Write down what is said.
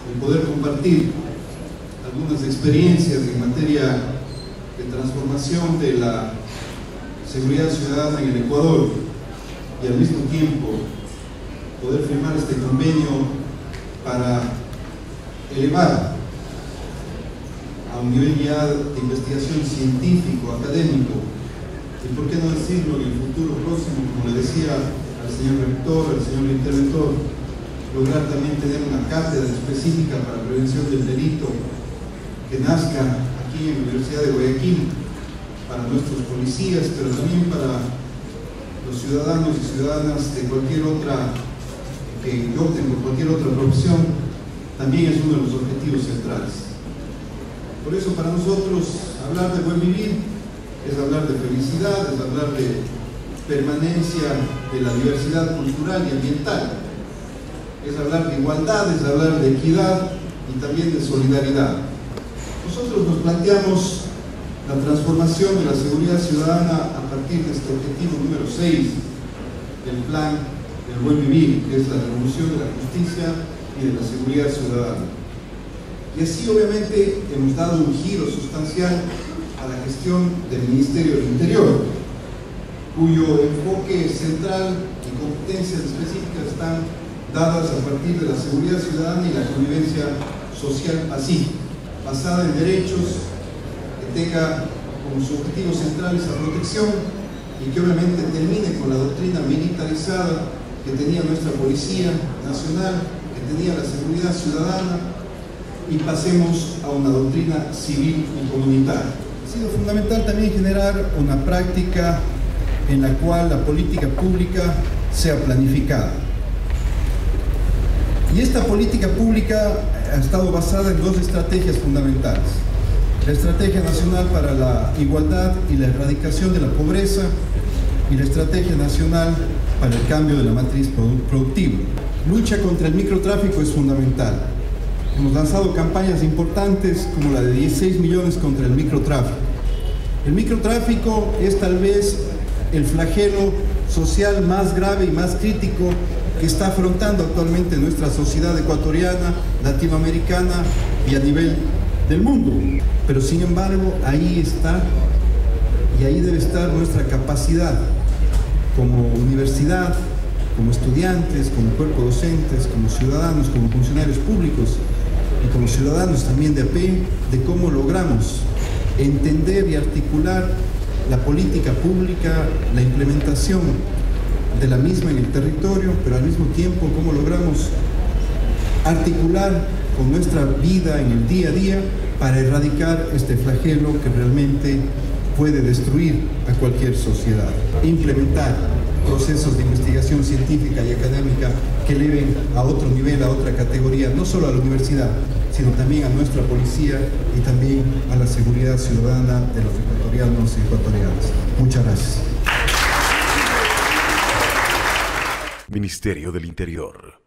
el poder compartir algunas experiencias en materia de transformación de la seguridad ciudadana en el Ecuador y al mismo tiempo poder firmar este convenio para elevar a un nivel ya de investigación científico, académico, y por qué no decirlo en el futuro próximo, como le decía al señor rector, al señor interventor, lograr también tener una cátedra específica para prevención del delito que nazca aquí en la Universidad de Guayaquil para nuestros policías, pero también para los ciudadanos y ciudadanas de cualquier otra, que opten por cualquier otra profesión, también es uno de los objetivos centrales. Por eso para nosotros hablar de buen vivir es hablar de felicidad, es hablar de permanencia de la diversidad cultural y ambiental, es hablar de igualdad, es hablar de equidad y también de solidaridad. Nosotros nos planteamos la transformación de la seguridad ciudadana a partir de este objetivo número 6 del plan del buen vivir, que es la revolución de la justicia y de la seguridad ciudadana. Y así obviamente hemos dado un giro sustancial a la gestión del Ministerio del Interior, cuyo enfoque central y competencias específicas están dadas a partir de la seguridad ciudadana y la convivencia social pacífica, basada en derechos, que tenga como su objetivo central esa protección y que obviamente termine con la doctrina militarizada que tenía nuestra Policía Nacional, que tenía la seguridad ciudadana, y pasemos a una doctrina civil y comunitaria. Ha sido fundamental también generar una práctica en la cual la política pública sea planificada. Y esta política pública ha estado basada en dos estrategias fundamentales: la Estrategia Nacional para la Igualdad y la Erradicación de la Pobreza y la Estrategia Nacional para el Cambio de la Matriz Productiva. Lucha contra el microtráfico es fundamental. Hemos lanzado campañas importantes como la de 16 millones contra el microtráfico. El microtráfico es tal vez el flagelo social más grave y más crítico que está afrontando actualmente nuestra sociedad ecuatoriana, latinoamericana y a nivel del mundo. Pero sin embargo, ahí está y ahí debe estar nuestra capacidad como universidad, como estudiantes, como cuerpo docentes, como ciudadanos, como funcionarios públicos y como ciudadanos también de a pie, de cómo logramos entender y articular la política pública, la implementación de la misma en el territorio, pero al mismo tiempo cómo logramos articular con nuestra vida en el día a día para erradicar este flagelo que realmente puede destruir a cualquier sociedad. Implementar procesos de investigación científica y académica que eleven a otro nivel, a otra categoría, no solo a la universidad, sino también a nuestra policía y también a la seguridad ciudadana de los ecuatorianos y ecuatorianas. Muchas gracias. Ministerio del Interior.